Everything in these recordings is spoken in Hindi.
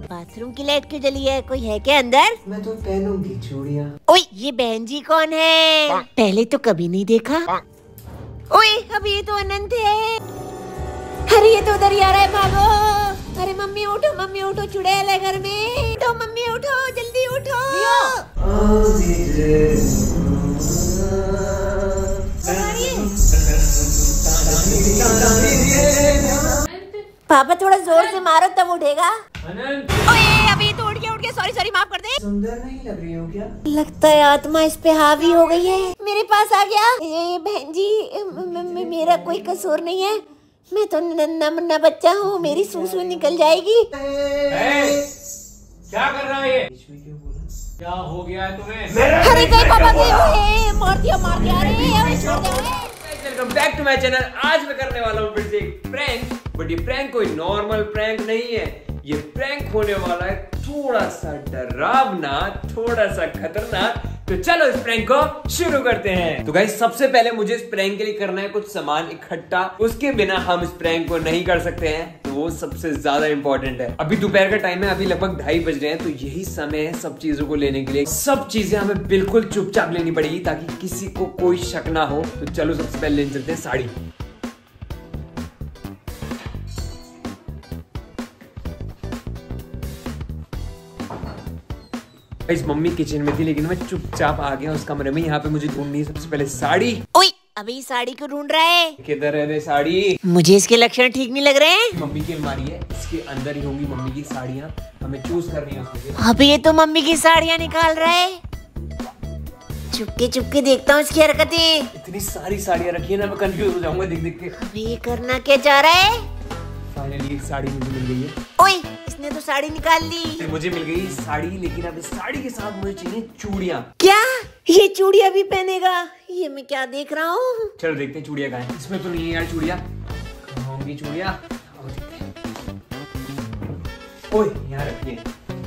बाथरूम की लाइट क्यों जली है? कोई है क्या अंदर? मैं तो पहनूंगी चूड़ियाँ। ओए ये बहन जी कौन है? पहले तो कभी नहीं देखा। ओए अब ये तो अनंत है। अरे ये तो उधर ही आ रहा है, भागो। अरे मम्मी उठो, चुड़ैल है घर में। उठो मम्मी उठो, जल्दी उठो। पापा थोड़ा जोर से मारो तब उठेगा। ओए अभी तो उठ गया। सॉरी माफ कर दे। सुंदर नहीं लग रही हो क्या? लगता है आत्मा इस पे हावी हो गई है। मेरे पास आ गया। ये बहन जी मेरा कोई कसूर नहीं है। मैं तो नन्हा मुन्ना बच्चा हूँ, मेरी सूसू निकल जाएगी। क्या कर रहा है ये? क्या हो गया है तुम्हें? अरे गए पापा गए। मार दिया। Welcome back to my channel. आज मैं करने वाला हूँ फिर से एक प्रैंक, बट ये प्रैंक कोई नॉर्मल प्रैंक नहीं है। ये प्रैंक होने वाला है थोड़ा सा डरावना, थोड़ा सा खतरनाक। तो चलो इस प्रैंक को शुरू करते हैं। तो गाइस सबसे पहले मुझे इस प्रैंक के लिए करना है कुछ सामान इकट्ठा। उसके बिना हम इस प्रैंक को नहीं कर सकते हैं, तो वो सबसे ज्यादा इंपॉर्टेंट है। अभी दोपहर का टाइम है, अभी लगभग 2:30 बज रहे हैं, तो यही समय है सब चीजों को लेने के लिए। सब चीजें हमें बिल्कुल चुपचाप लेनी पड़ेगी ताकि किसी को कोई शक ना हो। तो चलो सबसे पहले लेने चलते हैं साड़ी। इस मम्मी किचन में थी, लेकिन मैं चुपचाप आ गया उस कमरे में। यहाँ पे मुझे ढूंढनी है सबसे पहले साड़ी। ओए अभी साड़ी को ढूंढ रहा है? किधर है रे साड़ी? मुझे इसके लक्षण ठीक नहीं लग रहे हैं। मम्मी की अलमारी है, इसके अंदर ही होंगी मम्मी की साड़ियाँ। हमें चूज करनी है उसमें। अभी ये तो मम्मी की साड़ियाँ निकाल रहा है। चुपके देखता हूँ इसकी हरकतें। इतनी सारी साड़ियाँ रखी है ना, मैं कंफ्यूज हो जाऊंगा देख के। अभी ये करना क्या चाह रहा है? फाइनली एक साड़ी मुझे मिल गई है। ओए इसने तो साड़ी निकाल ली। मुझे मिल गई साड़ी, लेकिन अब इस साड़ी के साथ मुझे चाहिए चूड़ियाँ। क्या ये चूड़ियाँ भी पहनेगा? ये मैं क्या देख रहा हूँ। चलो देखते हैं चूड़ियाँ कहाँ हैं। इसमें तो नहीं है यार चूड़ियाँ। कहाँ होंगी चूड़ियाँ? ओए यहाँ रखिए।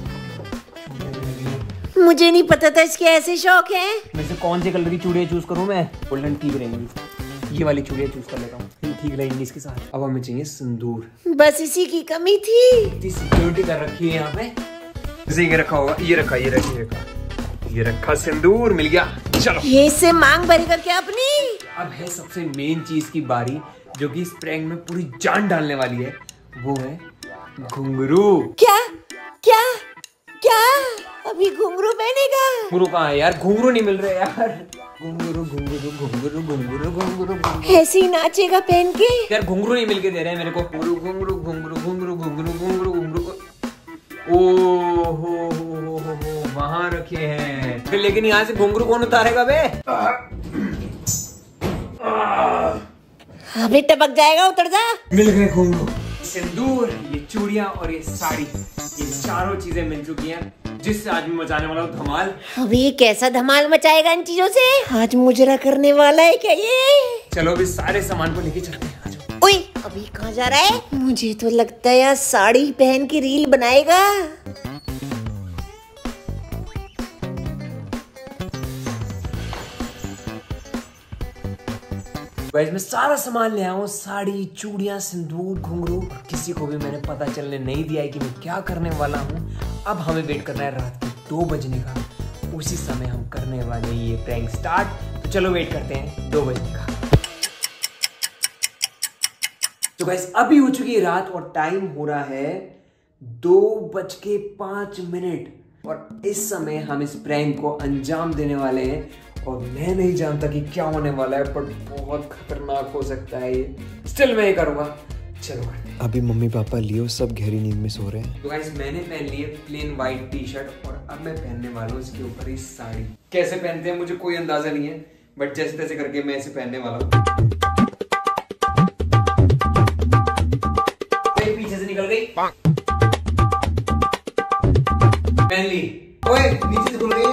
मुझे नहीं पता था इसके ऐसे शौक हैं। मैं से कौन से कलर की चूड़ियाँ चूज करूँ? मैं गोल्डन ठीक रहेंगी, ये वाली चूड़ियाँ चूज कर लेता हूँ, ठीक रहेंगी इसके साथ। अब हमें चाहिए सिंदूर। बस इसी की कमी थी। इतनी सिक्योरिटी कर रखी है यहाँ पे। जैसे ये रखा होगा, ये रखा सिंदूर मिल गया। चलो ये इससे मांग भरेगा क्या अपनी? अब है सबसे मेन चीज की बारी, जो कि इस प्रैंक में पूरी जान डालने वाली है। वो है घुंघरू। क्या? अभी घुंघरू पहनेगा? घुंघरू कहाँ है यार? घुंघरू नहीं मिल रहे यार। घुंघरू। ऐसे ही नाचेगा पहन के। यार घुंघरू नहीं मिल के दे रहे हैं मेरे को। घुंघरू। ओहो वहां रखे हैं फिर, लेकिन यहाँ से घुंघरू कौन उतारेगा बे? अभी टपक जाएगा, उतर जा। मिल गए घुंघरू, सिंदूर, ये चूड़ियाँ और ये साड़ी। ये चारों चीजें मिल चुकी हैं, जिससे आज मैं मचाने वाला हूँ धमाल। अभी ये कैसा धमाल मचाएगा इन चीजों से? आज मुजरा करने वाला है क्या ये? चलो अभी सारे सामान को लेके चलते हैं। ओए अभी कहाँ जा रहा है? मुझे तो लगता है यार साड़ी पहन के रील बनाएगा। गाइस मैं सारा सामान ले आया हूँ, साड़ी, चूड़ियाँ, सिंदूर, घुंघरू। किसी को भी मैंने पता चलने नहीं दिया है कि मैं क्या करने वाला हूँ। अब हमें वेट करना है रात के 2 बजने का। उसी समय हम करने वाले ये प्रैंक स्टार्ट। तो चलो वेट करते हैं 2 बजने का। तो गाइस अभी हो चुकी है रात और टाइम हो रहा है 2:05। और इस समय हम इस प्रैंक को अंजाम देने वाले हैं। और मैं नहीं जानता कि क्या होने वाला है, पर बहुत खतरनाक हो सकता है ये। स्टिल मैं ये करूंगा। चलो करते हैं। अभी मम्मी पापा लियो सब गहरी नींद में सो रहे हैं। तो गाइस मैंने पहन ली है प्लेन व्हाइट टी-शर्ट, और अब मैं पहनने वाला हूँ इसके ऊपर इस साड़ी। कैसे पहनते हैं मुझे कोई अंदाजा नहीं है, बट जैसे तैसे करके मैं इसे पहनने वाला हूँ। पीछे से निकल गई, पहन ली। ओए नीचे से खुल गई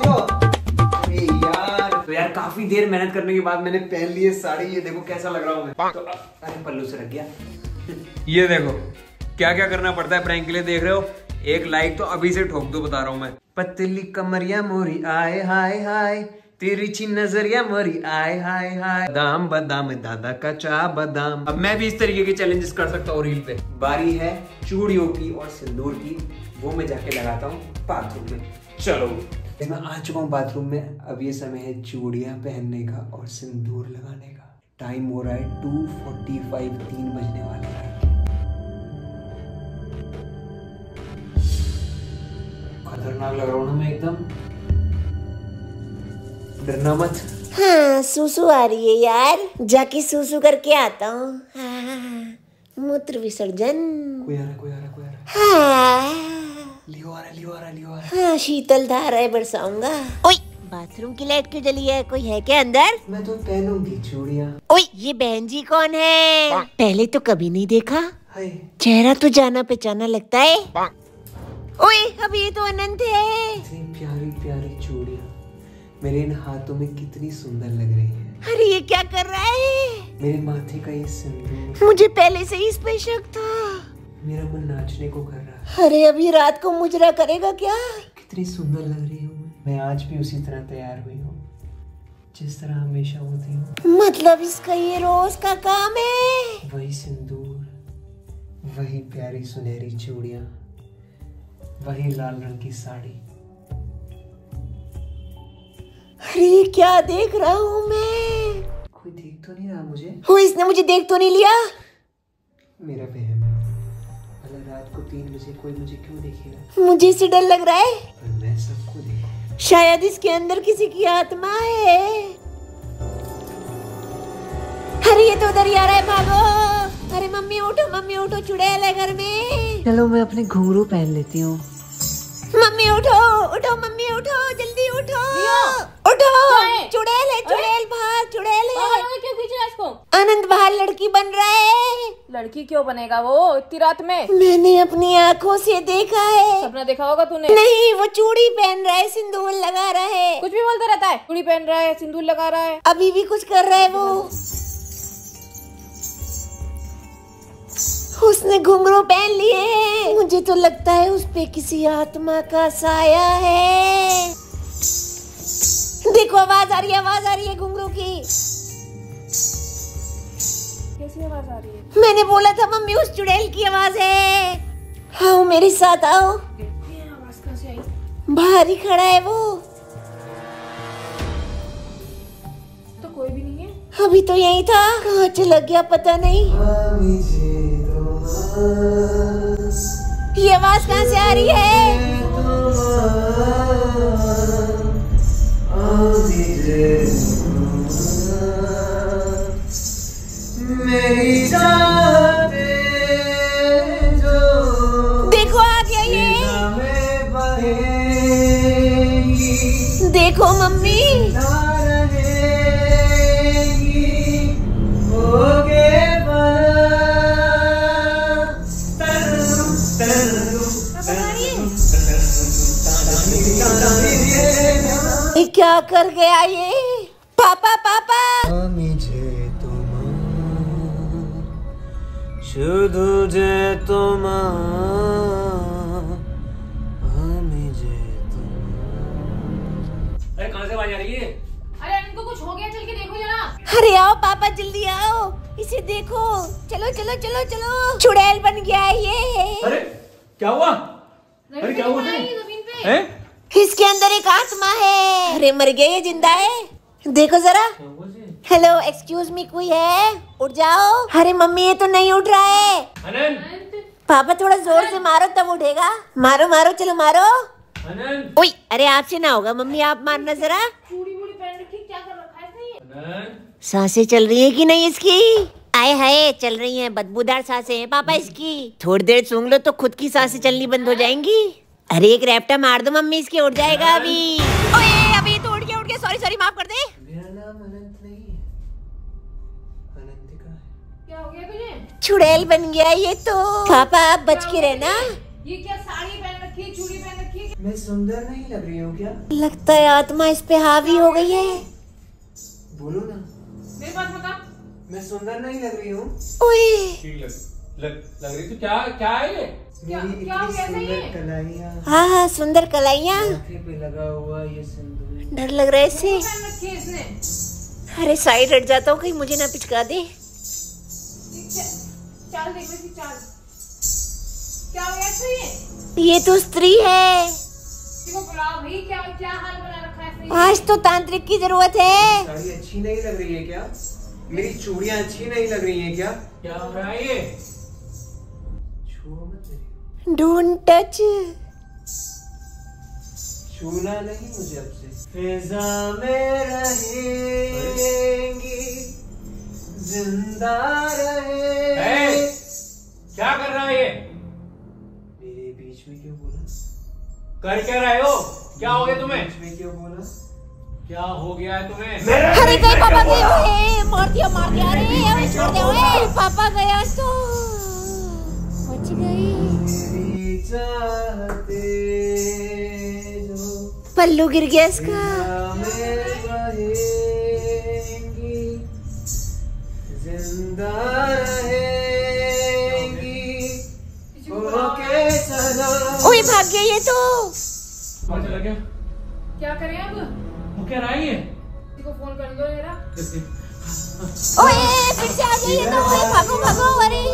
तो यार काफी देर मेहनत करने के बाद मैंने पहन ली है साड़ी। ये देखो कैसा लग रहा हूँ मैं। तो अरे पल्लू से रख गया। ये देखो क्या क्या करना पड़ता है प्रैंक के लिए, देख रहे हो? एक लाइक तो अभी से ठोक दो, बता रहा हूँ मैं। पतली कमरिया मोरी आए हाय हाय, तिरछी नजरिया मोरी आय हाय हाय, बादाम बादाम दादा का चा बादाम। अब मैं भी इस तरीके के चैलेंजेस कर सकता हूँ रील पे। बारी है चूड़ियों की और सिंदूर की, वो मैं जाके लगाता हूँ बाथरूम में। चलो मैं आ चुका हूँ बाथरूम में। अब ये समय है चूड़ियाँ पहनने का और सिंदूर लगाने का। टाइम हो रहा है 2:45, 3 बजने वाला है। खतरनाक लग रहा हूँ ना मैं एकदम। डरना मत। हाँ सूसू आ रही है यार, जाके सूसू करके आता हूँ। मूत्र विसर्जन। कोई आ रहा है, कोई आ रहा है, कोई आ रहा है। हाँ लियो आ रहा है, लियो आ रहा है, लियो आ रहा है। हाँ शीतल धाराएं बरसाऊंगा। ओए बाथरूम की लाइट क्यों जली है? कोई है क्या अंदर? मैं तो पहनूंगी चूड़ियाँ। ओए ये बहन जी कौन है? पहले तो कभी नहीं देखा। हाय चेहरा तो जाना पहचाना लगता है। ओए अब ये तो अनंत है। इतनी प्यारी प्यारी चूड़ियाँ मेरे इन हाथों में कितनी सुंदर लग रही है। अरे ये क्या कर रहा है? मेरे माथे का ये सिंदूर। मुझे पहले से ही इस पे शक था। मेरा मन नाचने को कर रहा है। अरे अभी रात को मुजरा करेगा क्या? कितनी सुंदर लग रही हूँ मैं आज भी उसी तरह तैयार हुई हूँ जिस तरह हमेशा होती हूँ। मतलब इसका ये रोज का काम है। वही सिंदूर, वही प्यारी सुनहरी चूड़ियाँ, वही लाल रंग की साड़ी। अरे क्या देख रहा हूँ मैं? कोई देख तो नहीं रहा मुझे? हो इसने मुझे देख तो नहीं लिया? मेरा वहम है। अगर रात को 3 बजे कोई मुझे क्यों देखेगा? मुझे इससे डर लग रहा है। पर मैं सबको देखूं। शायद इसके अंदर किसी की आत्मा है। अरे ये तो उधर ही आ रहा है, भागो। अरे मम्मी उठो चुड़ैल है घर में। चलो मैं अपने घुंघरू पहन लेती हूँ। मम्मी उठो मम्मी उठो, जल्दी उठो उठो। चुड़ैल है, चुड़ैल बाहर, चुड़ैल है। क्यों खींचा इसको? आनंद बाहर लड़की बन रहा है। लड़की क्यों बनेगा वो इतनी रात में? मैंने अपनी आंखों से देखा है। सपना देखा होगा तूने। नहीं वो चूड़ी पहन रहा है, सिंदूर लगा रहा है। कुछ भी बोलता रहता है। चूड़ी पहन रहा है, सिंदूर लगा रहा है। अभी भी कुछ कर रहा है वो। उसने घुंघरू पहन लिए। मुझे तो लगता है उस पे किसी आत्मा का साया है। देखो आवाज आ रही है घुंघरू की। कैसी आवाज आ रही है? मैंने बोला था मम्मी उस चुड़ैल की आवाज है। आओ मेरे साथ आओ। ये आवाज कहाँ से आई? बाहर ही खड़ा है वो। तो कोई भी नहीं है। अभी तो यही था, कहाँ चला गया पता नहीं। ये आवाज कहाँ से आ रही है? देखो आ गया ये। देखो मम्मी। ये क्या कर गया ये? पापा पापा। शुधु जे तुम अरे कहाँ से आवाज आ रही है? अरे इनको कुछ हो गया, चल के देखो जरा। अरे आओ पापा जल्दी आओ, इसे देखो। चलो चलो चलो चलो, चुड़ैल बन गया है ये। अरे क्या हुआ? अरे क्या हुआ? जमीन पे हैं? इसके अंदर एक आत्मा है। अरे मर गया ये जिंदा है। देखो जरा। हेलो एक्सक्यूज मी, कोई है? उठ जाओ। अरे मम्मी ये तो नहीं उठ रहा है। अनंत पापा थोड़ा जोर से मारो तब उठेगा। मारो मारो चलो मारो। अनंत ओए अरे आपसे ना होगा मम्मी, आप मारना जरा। चूड़ी वूड़ी पहन रखी, क्या कर रखा है इसने? अनंत सांसें चल रही है कि नहीं इसकी? आए हाय चल रही हैं, बदबूदार सांसें हैं पापा इसकी। थोड़ी देर सूंघ लो तो खुद की सांसें चलनी बंद हो जाएंगी। अरे एक रैप्टा मार दो मम्मी, इसके उठ जाएगा अभी। ओए अभी तो उठ गया। सॉरी सॉरी माफ कर दे। मेरा नाम अनंत नहीं है, अनंतिका है। क्या हो गया तुझे? चुड़ैल बन गया ये तो। पापा आप बच के रहना। ये क्या साड़ी पहन रखी है, चूड़ी पहन रखी है? मैं सुंदर नहीं लग रही हूँ क्या? लगता है आत्मा इस पे हावी हो गई है। बोलो ना, मेरे पास बता। मैं सुंदर नहीं लग रही हूँ? ओए लग रही तो क्या है ये? मेरी क्या इतनी कैसा सुंदर ये? कलाइयाँ, हाँ हाँ सुंदर कलाइयाँ। माथे पे लगा हुआ ये सिंदूर। डर लग रहा है इससे। पहन रखी है इसने। अरे साइड हट जाता हूँ, कहीं मुझे ना पिचका दे। चाल देख रही थी, चाल क्या हो गया इसको? ये तो स्त्री है। देखो बुलाओ भाई, क्या क्या हाल बना रखा है इसने? आज तो तांत्रिक की जरूरत है। साड़ी अच्छी नहीं लग रही है क्या? मेरी चूड़ियां अच्छी नहीं लग रही हैं क्या? क्या हो रहा है ये? छुओ मत, डोंट टच। छूना नहीं मुझे अब से। फिजा में रहेंगी, जिंदा रहे। क्या कर रहा है ये? मेरे बीच में क्यों बोला? कर क्या रहे हो? क्या हो गया तुम्हें? बीच में क्यों बोला? क्या हो गया है तुम्हें? अरे गए पापा गए, ओए मार दिया अरे अबे छोड़ दे, ओए पापा गए आज तो। बच गई। मेरी चाहते जो पल्लू गिर गया इसका। जिंदा रहेंगी, होके सनम। ओए भाग गया ये तो। चला गया? क्या करें अब? वो क्या रहा है ये? इसको फोन कर दो मेरा। ओए फिर से आ गया ये तो। ओए भागो भागो।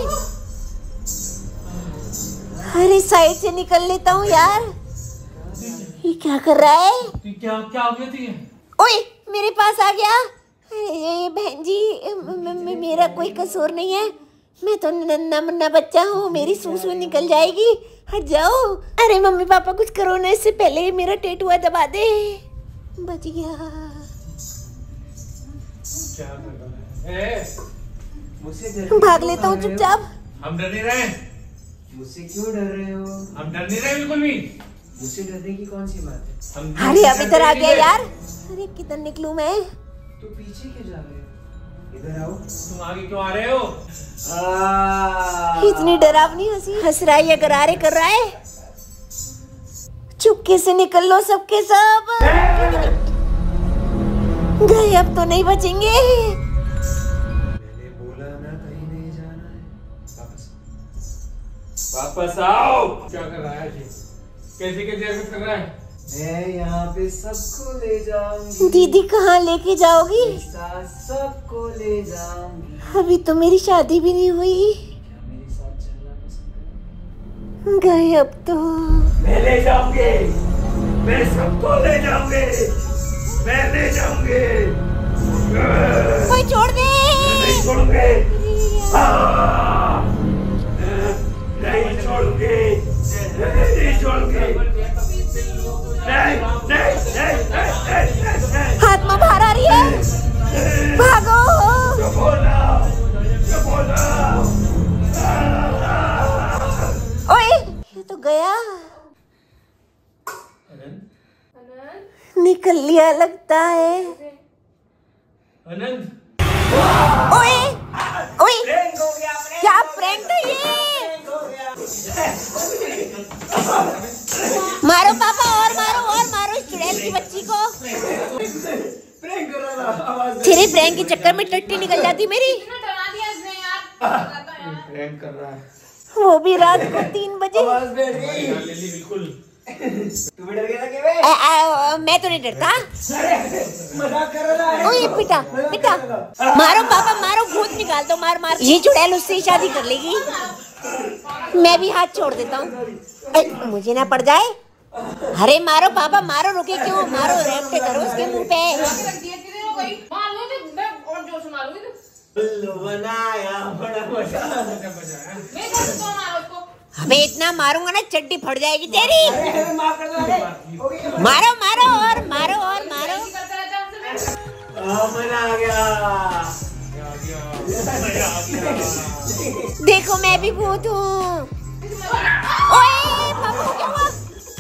अरे साइड से निकल लेता हूँ यार। ये क्या कर रहा है? क्या क्या हो गया थी? ओए मेरे पास आ गया। अरे बहन जी, मेरा कोई कसूर नहीं है। मैं तो नन्ना मुन्ना बच्चा हूँ, मेरी सूसू निकल जाएगी। हट जाओ। अरे मम्मी पापा कुछ करो ना, इससे पहले मेरा टेटुआ दबा दे। बच गया। क्या कर रहा है? मुझसे भाग लेता हूँ चुपचाप। हम डर नहीं रहे। मुझसे क्यों डर रहे हो? हम डर नहीं रहे बिल्कुल भी। मुझसे डरने की कौन सी बात है? हम अरे अब इधर आ गया यार। अरे किधर निकलूं मैं? तो पीछे क्यों जा रहे हो? इधर आओ। तुम आगे क्यों आ रहे हो? इतनी डरावनी हंसी हंस रहा है या गरारे कर रहा है? चुपके से निकल लो सबके सब। गए अब तो नहीं बचेंगे। मैंने बोला ना कहीं नहीं जाना है। वापस आओ। क्या कर रहा है ये? कैसे कैसे हरकत कर रहा है? मैं यहाँ पे सबको ले जाऊंगी। दीदी कहाँ लेके जाओगी? साथ सबको ले जाऊंगी। अभी तो मेरी शादी भी नहीं हुई। क्या मेरे साथ चलना पसंद करोगे? गए अब तो। मैं ले जाऊंगी। मैं सबको ले जाऊंगी। मैं ले जाऊंगी। कोई छोड़ दे। नहीं छोड़ूंगी। नहीं छोड़ूंगी। नहीं छोड़ूंगी। हाथ में बाहर आ रही है। भागो। ओए ये तो गया। अनंत निकल लिया लगता है। अनंत ओए ओए क्या प्रैंक था ये? मारो पापा, और मारो इस चुड़ैल की बच्ची को। तेरे प्रैंक के चक्कर में टट्टी निकल जाती मेरी। कितना डरा दिया इसने यार। प्रैंक कर रहा है। वो भी रात को 3 बजे। बिल्कुल। तू भी डर गया था क्या? मैं तो नहीं डरता। मजाक कर रहा है। ओए पिटा पिटा। मारो पापा मारो, भूत निकाल दो। मार मार। ये चुड़ैल उससे ही शादी कर लेगी। मैं भी हाथ छोड़ देता हूँ, मुझे ना पड़ जाए। अरे मारो पापा मारो, रुके क्यों? मारो, रेपटे करो उसके मुंह पे। रख दिया कितने हो गई? मार लो तो मैं और जोर से मारूंगी तो। उल्लू बनाया बड़ा मजा। मैं कैसे तो मारो उसको? अबे इतना मारूंगा ना चड्डी फट जाएगी तेरी। अरे माफ कर दो। अरे मारो मारो और मारो और मारो। ऐसे करता रहता है उससे मैं। मजा आ गया। देखो मैं भी भूत हूँ। ओए पापा क्या हुआ?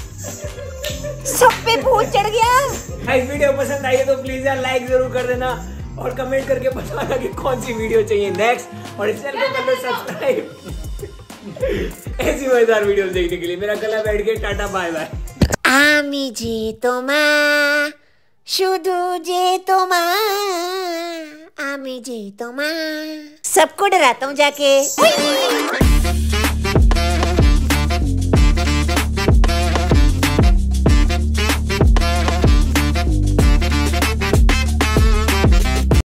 सब पे भूत चढ़ गया। गाइस वीडियो पसंद आई है तो प्लीज यार लाइक जरूर कर देना और कमेंट करके बताना कि कौन सी वीडियो चाहिए नेक्स्ट, और इस चैनल को कर लो सब्सक्राइब ऐसी मजेदार वीडियो देखने के लिए। मेरा गला बैठ गया, टाटा बाय बाय। आमी जे তোমা শুধু যে তোমা आमी जे তোমা। सबको डराता हूँ जाके।